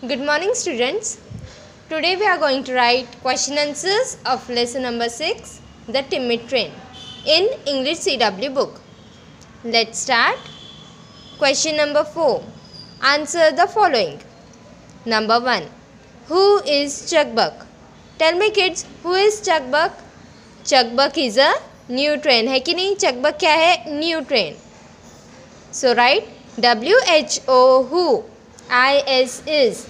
Good morning, students. Today we are going to write question answers of lesson number 6, The Timid Train, in English CW book. Let's start. Question number 4. Answer the following. Number 1. Who is Chuck Buck? Tell me kids, who is Chuck Buck? Chuck Buck is a new train. है कि नहीं? Chuck Buck क्या है? New train. So write WHO who. IS is.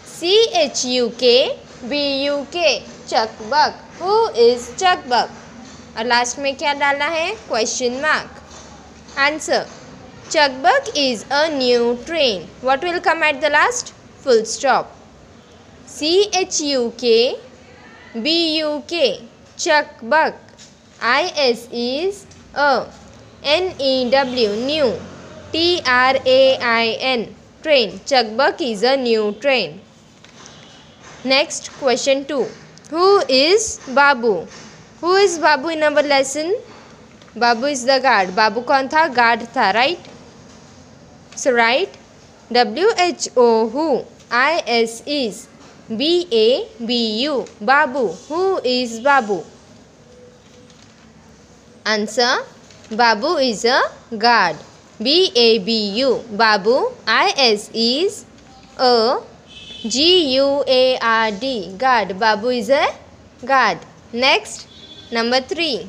CHUK BUK. Chuck Buck. Who is Chuck Buck? और लास्ट में क्या डालना है? Question mark. Answer. Chuck Buck is a new train. What will come at the last? Full stop. CHUK BUK. Chuck Buck. IS is a. NEW new. TRAIN train. Chuck Buck is a new train. Next question 2. Who is Babu? Who is Babu in our lesson? Babu is the guard. Babu कौन था? Guard था, right? So write WHO who. IS is. BABU Babu. Who is Babu? Answer. Babu is a guard. BABU Babu. IS is a. GUARD guard. Babu is a guard. Next, number 3.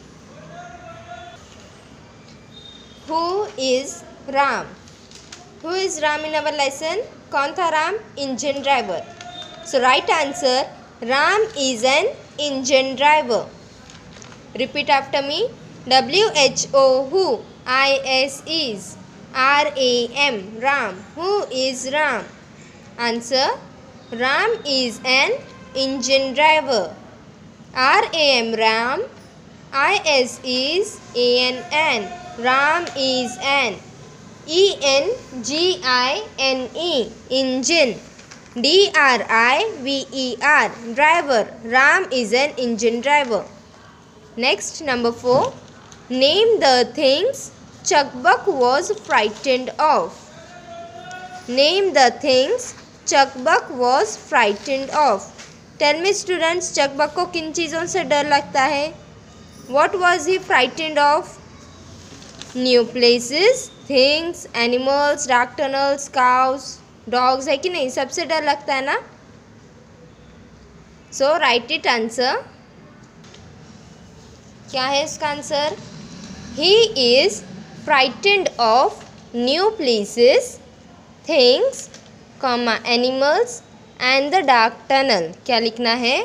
Who is Ram? Who is Ram in our lesson? कौन था Ram? Engine driver. So right answer. Ram is an engine driver. Repeat after me. WHO who. IS is. RAM Ram. Who is Ram? Answer. Ram is an engine driver. RAM Ram. IS is ANN. Ram is an. ENGINE engine. DRIVER driver. Ram is an engine driver. Next, number 4. Name the things Chuck Buck was frightened of. Name the things Chuck Buck was frightened of. Tell me students, Chuck Buck को किन चीज़ों से डर लगता है? What was he frightened of? New places, things, animals, dark tunnels, cows, dogs है कि नहीं? सबसे डर लगता है ना? So write it answer. क्या है इसका answer? He is frightened of new places, things, animals and the dark tunnel. क्या लिखना है?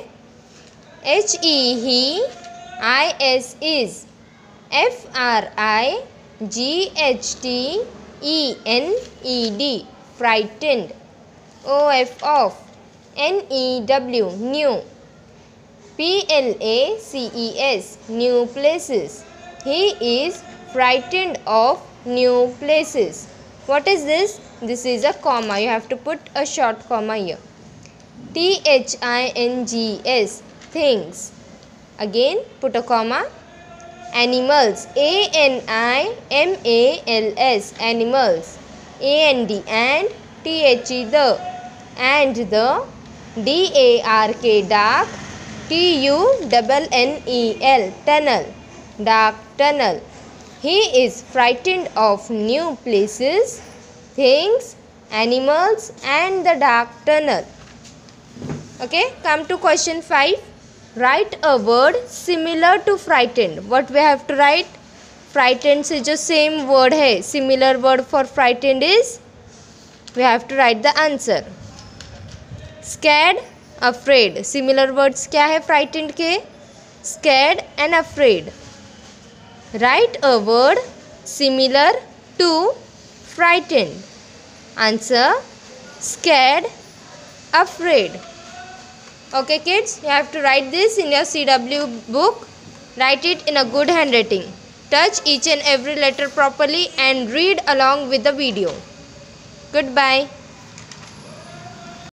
HE is. FRIGHTENED frightened. OF NEW new. PLACES new places. He is frightened of new places. What is this? This is a comma. You have to put a short comma here. THINGS things. Again put a comma. Animals. ANIMALS animals. AND and THE the. And the DARK dark. TUNNEL tunnel. Dark tunnel. He is frightened of new places, things, animals and the dark tunnel. Okay, come to question 5. Write a word similar to frightened. What we have to write? Frightened से जो same word है, similar word for frightened is, we have to write the answer. Scared, afraid. Similar words क्या है frightened के? Scared and afraid. Write a word similar to frightened. Answer. Scared, afraid. Okay kids, you have to write this in your CW book. Write it in a good handwriting. Touch each and every letter properly and read along with the video. Goodbye.